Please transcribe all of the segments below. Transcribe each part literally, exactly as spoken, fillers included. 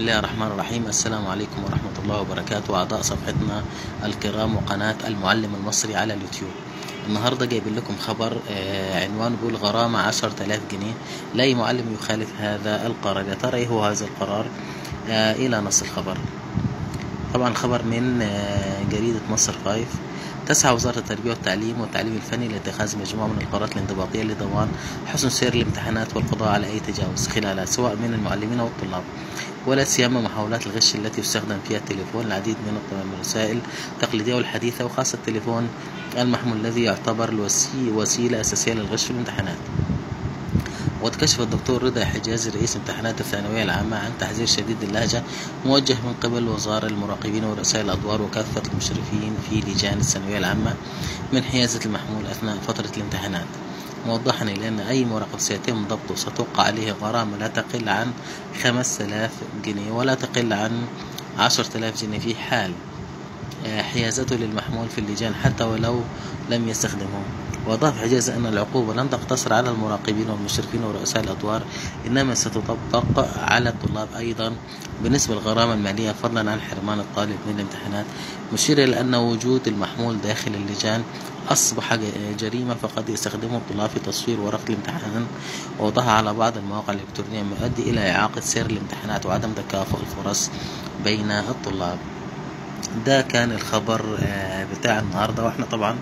الله الرحمن الرحيم. السلام عليكم ورحمة الله وبركاته، أعضاء صفحتنا الكرام وقناة المعلم المصري على اليوتيوب. النهاردة جايبين لكم خبر آه عنوان بيقول غرامة عشرة آلاف جنيه لأي معلم يخالف هذا القرار. يا ترى إيه هو هذا القرار؟ آه إلى نص الخبر. طبعا خبر من آه جريدة مصر فايف. تسعى وزارة التربية والتعليم والتعليم الفني لاتخاذ مجموعة من القرارات الانضباطية لضمان حسن سير الامتحانات والقضاء على أي تجاوز خلالها سواء من المعلمين أو الطلاب، ولا سيما محاولات الغش التي يستخدم فيها التليفون. العديد من الوسائل التقليدية والحديثة وخاصة التليفون المحمول الذي يعتبر وسيلة أساسية للغش في الامتحانات. وقد كشف الدكتور رضا حجازي رئيس امتحانات الثانوية العامة عن تحذير شديد اللهجة موجه من قبل وزارة المراقبين ورؤساء الأدوار وكافة المشرفين في لجان الثانوية العامة من حيازة المحمول أثناء فترة الامتحانات، موضحا إلى أن أي مراقب سيتم ضبطه ستوقع عليه غرامة لا تقل عن خمسة آلاف جنيه ولا تقل عن عشرة آلاف جنيه في حال حيازته للمحمول في اللجان حتى ولو لم يستخدمه. وأضاف حجازي أن العقوبة لن تقتصر على المراقبين والمشرفين ورؤساء الأدوار، إنما ستطبق على الطلاب أيضا بالنسبة للغرامة المالية فضلا عن حرمان الطالب من الامتحانات، مشير إلى أن وجود المحمول داخل اللجان أصبح جريمة فقد يستخدمه الطلاب في تصوير ورقة الامتحان ووضعها على بعض المواقع الإلكترونية، ما يؤدي إلى إعاقة سير الامتحانات وعدم تكافؤ الفرص بين الطلاب. ده كان الخبر بتاع النهاردة، واحنا طبعا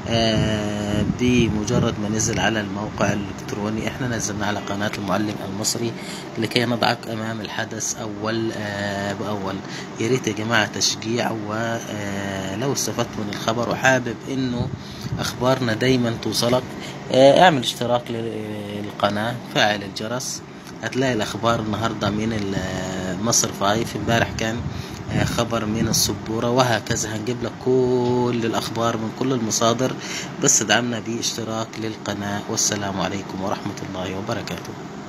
بمجرد ما نزل على الموقع الالكتروني احنا نزلنا على قناة المعلم المصري لكي نضعك امام الحدث اول باول. يا ريت يا جماعة تشجيع، ولو استفدت من الخبر وحابب انه اخبارنا دايما توصلك اعمل اشتراك للقناة، فعل الجرس، هتلاقي الاخبار النهاردة من مصر فايف، امبارح كان خبر من السبورة، وهكذا هنجيب لك كل الأخبار من كل المصادر، بس ادعمنا باشتراك للقناة. والسلام عليكم ورحمة الله وبركاته.